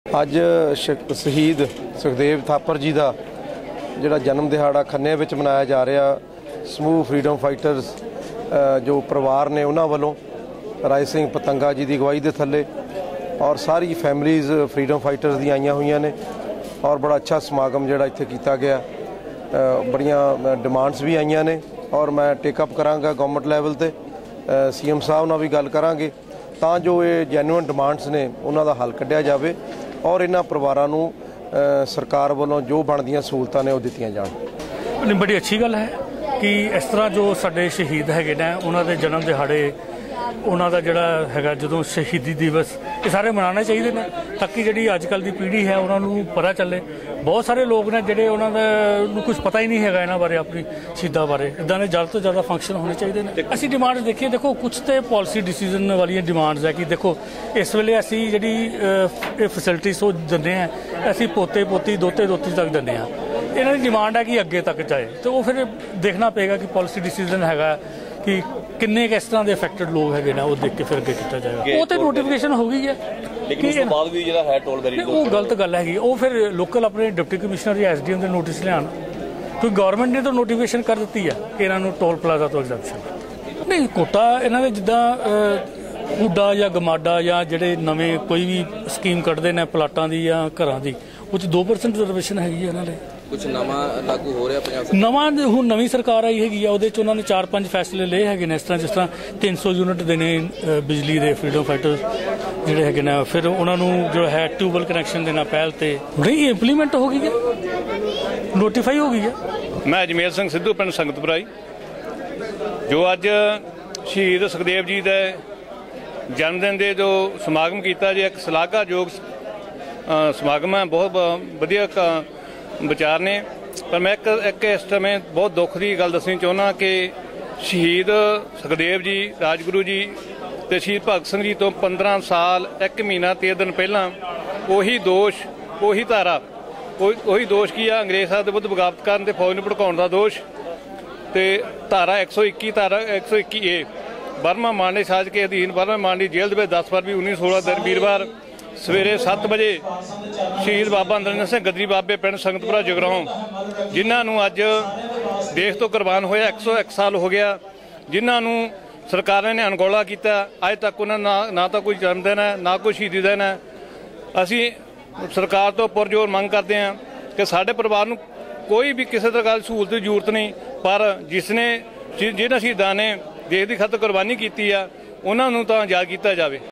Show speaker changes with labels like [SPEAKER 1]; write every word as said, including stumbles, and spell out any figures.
[SPEAKER 1] ਅੱਜ शहीद सुखदेव थापर जी का ਜਿਹੜਾ जन्म दिहाड़ा खन्ने ਵਿੱਚ ਮਨਾਇਆ जा ਰਿਹਾ। ਸਮੂਹ फ्रीडम फाइटर्स जो परिवार ने उन्होंने वालों राय सिंह पतंगा जी की अगवाई के थले और सारी फैमिलीज़ फ्रीडम फाइटर्स दी आईयां हुई ने और बड़ा अच्छा समागम जोड़ा इत्थे किया गया। बड़ियां डिमांड्स भी आईयां ने और मैं टेकअप करांगा गवर्नमेंट लैवल ते सी एम साहब नाल भी गल करांगे तां जो ये जैनुअन डिमांड्स ने उन्हां दा हल कढ़िया जाए और इन्हां परिवारां नूं सरकार वालों जो बनदियां सहूलतां ने वो दित्तियां जाण।
[SPEAKER 2] बड़ी अच्छी गल है कि इस तरह जो साडे शहीद हैगे ने उन्हां दे जन्म दिहाड़े उन्हां दा जिहड़ा हैगा जदों शहीदी दिवस ये सारे मनाने चाहिए ने ताकि जिहड़ी अजकल की पीढ़ी है उन्होंने पता चले। बहुत सारे लोग ने जिहड़े उन्होंने कुछ पता ही नहीं है इन्हां बारे अपनी शहीदां बारे इदां दे ज़्यादा तो ज़्यादा फंक्शन होने चाहिए ने। असीं डिमांड देखिए देखो कुछ तो पॉलिसी डिसीजन वाली डिमांड्स है कि देखो इस वेले असीं जिहड़ी फैसिलिटीज़ वो दिंदे हैं असीं पोते पोती दोते दोती तक दिंदे हैं। इन्हां दी डिमांड है कि अगे तक जाए तो वो फिर देखना पेगा कि पॉलिसी डिसीजन हैगा कि किन्ने किस तरह के अफेक्टेड लोग है वो देख के फिर अगे किया जाएगा। वो तो नोटिफिकेशन हो गई है
[SPEAKER 3] लेकिन उस बाद भी जो है टोल बैरी
[SPEAKER 2] वो गलत गल है वो फिर लोकल अपने डिप्टी कमिश्नर या एस डी एम के नोटिस लिया कोई गवर्नमेंट ने तो नोटिफिकेशन कर दी है कि इन्हों टोल प्लाजा तो एग्जैम्पशन नहीं कोटा इन्होंने जिदा ऊडा या गमाडा या जोड़े नवे कोई भी स्कीम कटते हैं प्लाटा की या घर की वो दो परसेंट रिजर्वेशन हैगी इन्होंने
[SPEAKER 3] कुछ नवा लागू हो रहा
[SPEAKER 2] नवा हूँ नवी सरकार आई हैगी उन्होंने चार पांच फैसले ले है इस तरह जिस तरह तीन सौ यूनिट देने बिजली के फ्रीडम फाइटर्स जोड़े है फिर उन्होंने जो है ट्यूबवैल कनैक्शन देना पहल से नहीं इंप्लीमेंट हो गई है नोटिफाई हो गई है।
[SPEAKER 4] मैं अजमेर सिंह सिद्धू पिंड संगतपुराई जो अज शहीद सुखदेव जी के जन्मदिन के जो समागम किया जी एक सलाहकारयोग समागम है बहुत वधिया विचार ने पर मैं एक, एक इस समय बहुत दुख की गल दसनी चाहना कि शहीद सुखदेव जी राजगुरु जी तो शहीद भगत सिंह जी तो पंद्रह साल एक महीना तीन दिन पहला उही दोष उही धारा उही दोष की है अंग्रेज साहब के विरुद्ध बगावत करने फौज में भड़काउण का दोष तो धारा एक सौ इक्की धारा एक सौ इक्की ए बर्मा मांडी साज के अधीन बर्मा मांडी जेल में दस फरवरी उन्नीस सोलह दिन वीरवार सवेरे सत्त बजे शहीद बाबा नरेंद्र सिंह गदरी बाबे पिंड संगतपुरा जगराओं जिन्होंने अज देश तो कुर्बान होया एक सौ एक साल हो गया जिन्होंने सरकार ने अनगौला किया अज तक उन्होंने ना ना तो कोई जन्मदिन है ना कोई शहीदी दिन है। असी सरकार तो पुरजोर मंग करते हैं कि साढ़े परिवार को कोई भी किसी तरह की सहूलत की जरूरत नहीं पर जिसने जिन्होंने शहीदा ने देश की खातर कुर्बानी की है उन्होंने तो याद किया जाए।